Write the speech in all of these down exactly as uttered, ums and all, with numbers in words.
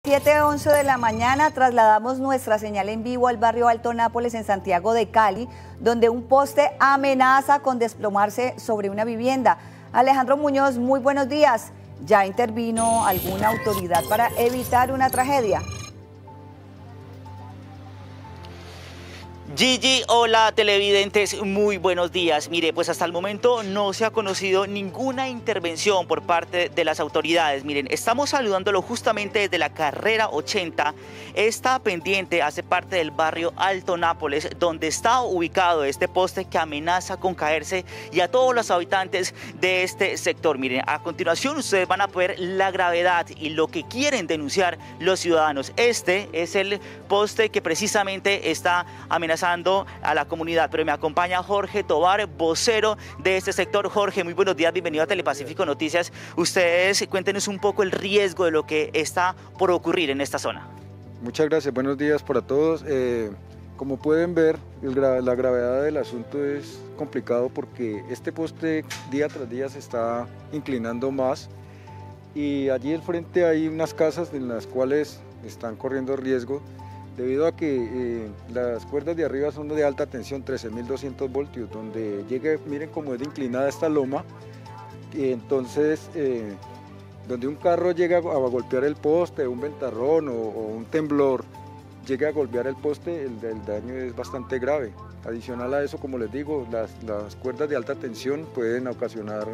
siete once de la mañana trasladamos nuestra señal en vivo al barrio Alto Nápoles en Santiago de Cali, donde un poste amenaza con desplomarse sobre una vivienda. Alejandro Muñoz, muy buenos días. ¿Ya intervino alguna autoridad para evitar una tragedia? Gigi, hola televidentes, muy buenos días. Mire, pues hasta el momento no se ha conocido ninguna intervención por parte de las autoridades. Miren, estamos saludándolo justamente desde la carrera ochenta. Esta pendiente hace parte del barrio Alto Nápoles, donde está ubicado este poste que amenaza con caerse, y a todos los habitantes de este sector. Miren, a continuación ustedes van a ver la gravedad y lo que quieren denunciar los ciudadanos. Este es el poste que precisamente está amenazando a la comunidad, pero me acompaña Jorge Tovar, vocero de este sector. Jorge, muy buenos días, bienvenido a Telepacífico Noticias. Ustedes cuéntenos un poco el riesgo de lo que está por ocurrir en esta zona. Muchas gracias, buenos días para todos. Eh, como pueden ver, el gra la gravedad del asunto es complicado porque este poste día tras día se está inclinando más, y allí al frente hay unas casas en las cuales están corriendo riesgo, debido a que eh, las cuerdas de arriba son de alta tensión, trece mil doscientos voltios, donde llega, miren cómo es de inclinada esta loma, y entonces eh, donde un carro llega a golpear el poste, un ventarrón o, o un temblor, llega a golpear el poste, el, el daño es bastante grave. Adicional a eso, como les digo, las, las cuerdas de alta tensión pueden ocasionar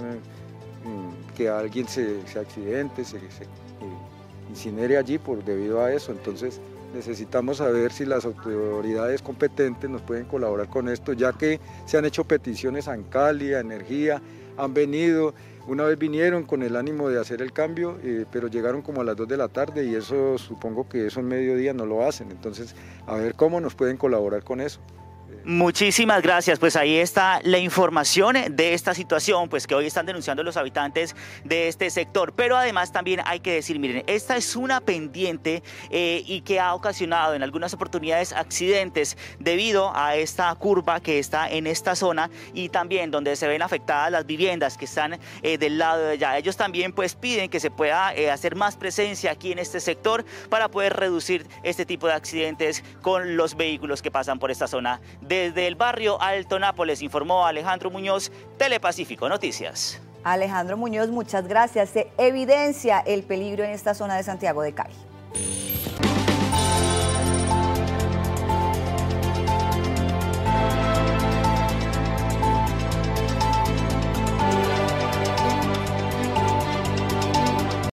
eh, que alguien se, se accidente, se, se eh, incinere allí por, debido a eso. Entonces necesitamos saber si las autoridades competentes nos pueden colaborar con esto, ya que se han hecho peticiones a Ancali, a Energía, han venido, una vez vinieron con el ánimo de hacer el cambio, eh, pero llegaron como a las dos de la tarde, y eso supongo que eso en mediodía no lo hacen. Entonces, a ver cómo nos pueden colaborar con eso. Muchísimas gracias, pues ahí está la información de esta situación, pues que hoy están denunciando los habitantes de este sector. Pero además también hay que decir, miren, esta es una pendiente eh, y que ha ocasionado en algunas oportunidades accidentes debido a esta curva que está en esta zona, y también donde se ven afectadas las viviendas que están eh, del lado de allá. Ellos también pues piden que se pueda eh, hacer más presencia aquí en este sector para poder reducir este tipo de accidentes con los vehículos que pasan por esta zona. Desde el barrio Alto Nápoles informó Alejandro Muñoz, Telepacífico Noticias. Alejandro Muñoz, muchas gracias. Se evidencia el peligro en esta zona de Santiago de Cali.